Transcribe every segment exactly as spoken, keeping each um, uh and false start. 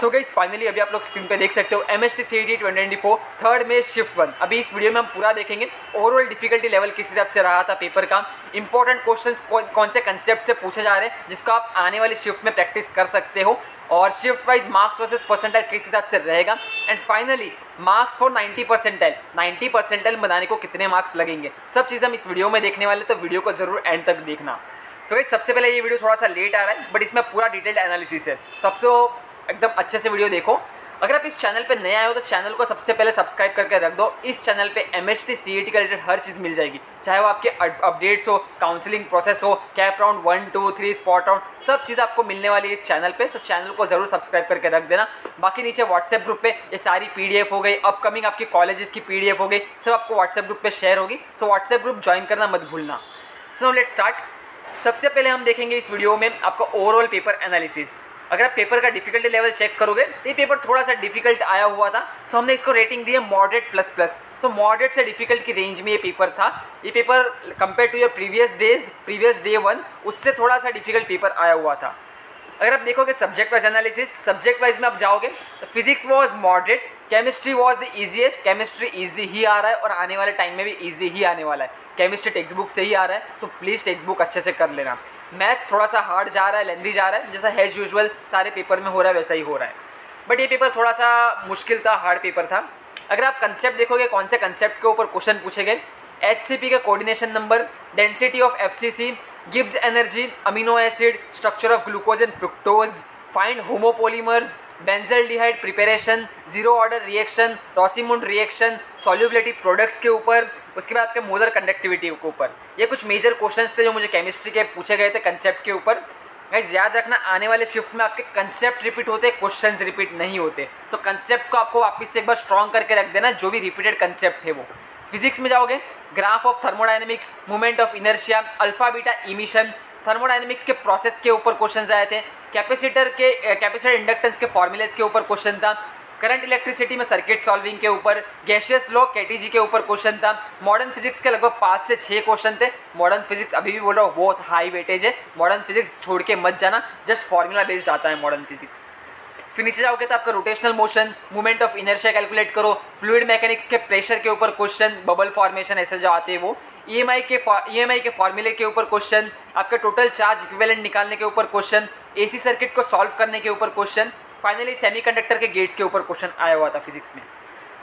So guys finally अभी आप लोग स्क्रीन पे देख सकते हो M S T C E T twenty twenty four third में शिफ्ट वन। अभी इस वीडियो में हम पूरा देखेंगे ओवरऑल डिफिकल्टी लेवल किस हिसाब से रहा था पेपर का, इंपॉर्टेंट क्वेश्चंस कौन, कौन से कंसेप्ट से पूछे जा रहे हैं जिसको आप आने वाली शिफ्ट में प्रैक्टिस कर सकते हो, और shift wise marks versus percentile किस हिसाब से रहेगा, and finally marks for ninety percentile ninety percentile बनाने को कितने मार्क्स लगेंगे, सब चीज़ हम इस वीडियो में देखने वाले, तो वीडियो को जरूर एंड तक देखना। सो गाइस सबसे पहले ये वीडियो थोड़ा सा लेट आ रहा है बट इसमें पूरा डिटेल्ड एनालिसिस है, सबसे एकदम अच्छे से वीडियो देखो। अगर आप इस चैनल पे नए आए हो तो चैनल को सबसे पहले सब्सक्राइब करके रख दो। इस चैनल पे M S T C E T का रिलेटेड हर चीज़ मिल जाएगी, चाहे वो आपके अपडेट्स हो, काउंसलिंग प्रोसेस हो, CAP round one two three spot round, सब चीज़ आपको मिलने वाली है इस चैनल पे। सो चैनल को जरूर सब्सक्राइब करके रख देना। बाकी नीचे व्हाट्सएप ग्रुप पे ये सारी पी डी एफ हो गई, अपकमिंग आपकी कॉलेजेस की पी डी एफ हो गई, सब आपको व्हाट्सएप ग्रुप पर शेयर होगी। सो व्हाट्सएप ग्रुप ज्वाइन करना मत भूलना। So let's start. सबसे पहले हम देखेंगे इस वीडियो में आपका ओवरऑल पेपर एनालिसिस। अगर आप पेपर का डिफिकल्टी लेवल चेक करोगे तो ये पेपर थोड़ा सा डिफिकल्ट आया हुआ था, सो हमने इसको रेटिंग दी है moderate plus plus. So moderate से डिफिकल्ट की रेंज में ये पेपर था। ये paper compare to your previous days previous day one उससे थोड़ा सा डिफिकल्ट पेपर आया हुआ था। अगर आप देखोगे subject wise analysis, subject wise में आप जाओगे तो physics was moderate, chemistry was the easiest, chemistry easy ही आ रहा है और आने वाले टाइम में भी ईजी ही आने वाला है, केमिस्ट्री टेक्स्ट बुक से ही आ रहा है, सो प्लीज़ टेक्स्ट बुक अच्छे से कर लेना। मैथ्स थोड़ा सा हार्ड जा रहा है, लेंदी जा रहा है, जैसा एज यूजुअल सारे पेपर में हो रहा है वैसा ही हो रहा है, बट ये पेपर थोड़ा सा मुश्किल था, हार्ड पेपर था। अगर आप कंसेप्ट देखोगे कौन से कंसेप्ट के ऊपर क्वेश्चन पूछे गए, एच सी पी का coordination number, density of F C C, Gibbs energy, amino acid, structure of glucose and fructose, find homopolymers, benzaldehyde preparation, zero order reaction, Rosenmund reaction, solubility products के ऊपर, उसके बाद आपके molar conductivity के ऊपर। ये कुछ मेजर क्वेश्चंस थे जो मुझे केमिस्ट्री के पूछे गए थे कंसेप्ट के ऊपर। गाइस याद रखना आने वाले शिफ्ट में आपके कंसेप्ट रिपीट होते हैं, क्वेश्चंस रिपीट नहीं होते, सो so, कंसेप्ट को आपको वापस से एक बार स्ट्रॉन्ग करके रख देना, जो भी रिपीटेड कंसेप्ट है वो। फिजिक्स में जाओगे graph of thermodynamics, movement of inertia, alpha beta emission, thermodynamics के प्रोसेस के ऊपर क्वेश्चंस आए थे, कैपेसिटर के कैपेसिटर इंडक्टेंस के फॉर्मूलेस के ऊपर क्वेश्चन था, करंट इलेक्ट्रिसिटी में सर्किट सॉल्विंग के ऊपर, गैसियस लॉ केटीजी के ऊपर क्वेश्चन था। मॉडर्न फिजिक्स के लगभग पाँच से छः क्वेश्चन थे। मॉडर्न फिजिक्स अभी भी बोल रहा हूँ बहुत हाई वेटेज है, मॉडर्न फिजिक्स छोड़ के मत जाना, जस्ट फॉर्मूला बेस्ड आता है मॉडर्न फिजिक्स। फिर नीचे जाओगे तो आपका rotational motion, movement of inertia calculate करो, फ्लूइड मैकेनिक्स के प्रेशर के ऊपर क्वेश्चन, बबल फॉर्मेशन ऐसे जो आते हैं वो, ई एम आई के ई एम आई के फॉर्मूले के ऊपर क्वेश्चन, आपका टोटल चार्ज इक्विवेलेंट निकालने के ऊपर क्वेश्चन, एसी सर्किट को सॉल्व करने के ऊपर क्वेश्चन, फाइनली सेमीकंडक्टर के गेट्स के ऊपर क्वेश्चन आया हुआ था फिजिक्स में।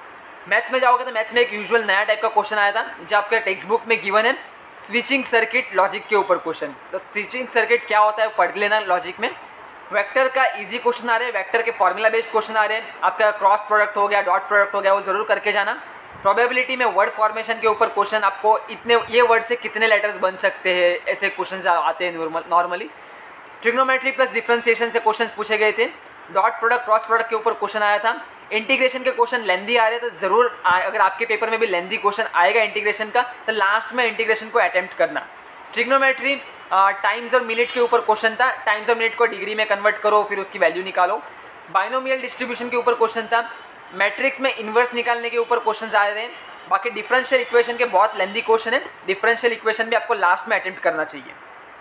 मैथ्स में जाओगे तो मैथ्स में एक यूजुअल नया टाइप का क्वेश्चन आया था जो आपके टेक्स्ट बुक में गिवन है, स्विचिंग सर्किट लॉजिक के ऊपर क्वेश्चन। तो स्विचिंग सर्किट क्या होता है पढ़ लेना लॉजिक में। वेक्टर का इजी क्वेश्चन आ रहे हैं, वेक्टर के फॉर्मूला बेस्ड क्वेश्चन आ रहे हैं, आपका क्रॉस प्रोडक्ट हो गया, डॉट प्रोडक्ट हो गया, वो जरूर करके जाना। प्रोबेबिलिटी में वर्ड फॉर्मेशन के ऊपर क्वेश्चन, आपको इतने ये वर्ड से कितने लेटर्स बन सकते हैं ऐसे क्वेश्चन आते हैं नॉर्मली। ट्रिग्नोमेट्री प्लस डिफरेंशिएशन से क्वेश्चन पूछे गए थे। डॉट प्रोडक्ट क्रॉस प्रोडक्ट के ऊपर क्वेश्चन आया था। इंटीग्रेशन के क्वेश्चन लेंदी आ रहे हैं तो ज़रूर, अगर आपके पेपर में भी लेंदी क्वेश्चन आएगा इंटीग्रेशन का तो लास्ट में इंटीग्रेशन को अटेम्प्ट करना। ट्रिग्नोमेट्री टाइम्स और मिनट के ऊपर क्वेश्चन था, टाइम्स और मिनट को डिग्री में कन्वर्ट करो फिर उसकी वैल्यू निकालो। बाइनोमियल डिस्ट्रीब्यूशन के ऊपर क्वेश्चन था। मैट्रिक्स में इन्वर्स निकालने के ऊपर क्वेश्चन आए थे। बाकी डिफरेंशियल इक्वेशन के बहुत लेंदी क्वेश्चन है, डिफरेंशियल इक्वेशन भी आपको लास्ट में अटेम्प्ट करना चाहिए।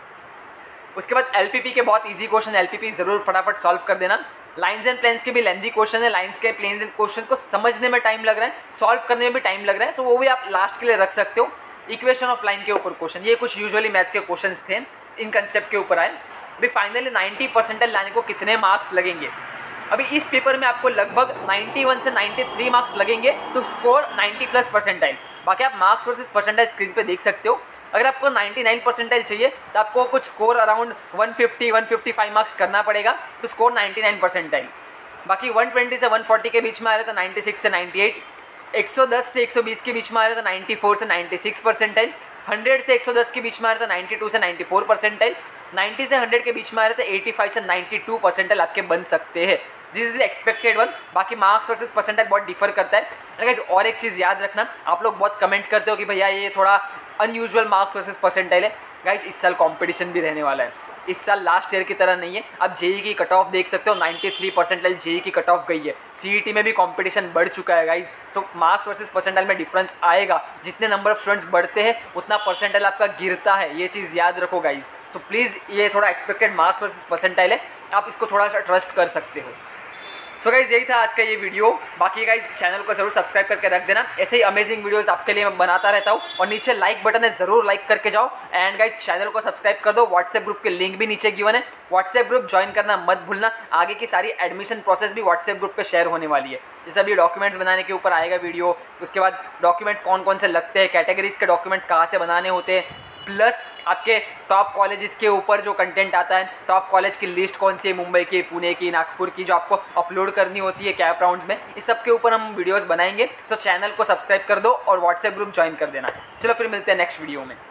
उसके बाद एलपीपी के बहुत इजी क्वेश्चन, एलपीपी जरूर फटाफट सॉल्व कर देना। लाइंस एंड प्लेन्स के भी लेंदी क्वेश्चन है, लाइंस के प्लेन्स एंड क्वेश्चन को समझने में टाइम लग रहा है, सॉल्व करने में भी टाइम लग रहा है, सो वो भी आप लास्ट के लिए रख सकते हो। इक्वेशन ऑफ लाइन के ऊपर क्वेश्चन, ये कुछ यूजुअली मैथ्स के क्वेश्चन थे, इन कंसेप्ट के ऊपर आए। अभी फाइनली नाइन्टी परसेंटाइल लाने को कितने मार्क्स लगेंगे। अभी इस पेपर में आपको लगभग इक्यानवे से तिरानवे मार्क्स लगेंगे to score ninety plus percentile. बाकी आप मार्क्स वर्सेस परसेंटाइल स्क्रीन पे देख सकते हो। अगर आपको निन्यानवे परसेंटाइल चाहिए तो आपको कुछ score around one fifty one fifty five marks करना पड़ेगा टू स्कोर निन्यानवे परसेंटाइल। बाकी वन ट्वेंटी से वन फोर्टी के बीच में आ रहे तो छियानवे से अट्ठानवे, एक सौ दस से एक सौ बीस के बीच में आ रहे तो चौरानवे से छियानवे परसेंटाइल, सौ से एक सौ दस के बीच में आ रहे तो बानवे से चौरानवे परसेंटाइल, नब्बे से सौ के बीच में आ रहे तो पचासी से बानवे परसेंटाइल आपके बन सकते हैं। This is expected one. बाकी मार्क्स वर्सेस परसेंटाइल बहुत डिफर करता है। गाइस और एक चीज़ याद रखना, आप लोग बहुत कमेंट करते हो कि भैया ये थोड़ा अनयूजुअल मार्क्स वर्सेस परसेंटाइल है। गाइस इस साल कंपटीशन भी रहने वाला है, इस साल लास्ट ईयर की तरह नहीं है। आप जेई की कट ऑफ देख सकते हो, तिरानवे परसेंटाइल जेई की कट ऑफ गई है। सीईटी में भी कंपटीशन बढ़ चुका है guys, so marks versus percentile में डिफरेंस आएगा। जितने नंबर ऑफ स्टूडेंट्स बढ़ते हैं उतना परसेंटाइल आपका गिरता है, ये चीज़ याद रखो गाइस। सो प्लीज़ ये थोड़ा एक्सपेक्टेड मार्क्स वर्सेस परसेंटाइल है, आप इसको थोड़ा सा ट्रस्ट कर सकते हो। सो गाइज यही था आज का ये वीडियो। बाकी गाइज चैनल को जरूर सब्सक्राइब करके रख देना, ऐसे ही अमेजिंग वीडियोस आपके लिए मैं बनाता रहता हूँ। और नीचे लाइक बटन है, जरूर लाइक करके जाओ। एंड गाइज चैनल को सब्सक्राइब कर दो। व्हाट्सएप ग्रुप के लिंक भी नीचे गिवन है, व्हाट्सएप ग्रुप ज्वाइन करना मत भूलना। आगे की सारी एडमिशन प्रोसेस भी व्हाट्सएप ग्रुप पर शेयर होने वाली है। जैसे अभी डॉक्यूमेंट्स बनाने के ऊपर आएगा वीडियो, उसके बाद डॉक्यूमेंट्स कौन कौन से लगते हैं, कैटेगरीज के डॉक्यूमेंट्स कहाँ से बनाने होते हैं, प्लस आपके टॉप कॉलेजेस के ऊपर जो कंटेंट आता है, टॉप कॉलेज की लिस्ट कौन सी है, मुंबई की, पुणे की, नागपुर की, जो आपको अपलोड करनी होती है कैप राउंड्स में, इस सब के ऊपर हम वीडियोस बनाएंगे। तो चैनल को सब्सक्राइब कर दो और व्हाट्सएप ग्रुप ज्वाइन कर देना। चलो फिर मिलते हैं नेक्स्ट वीडियो में।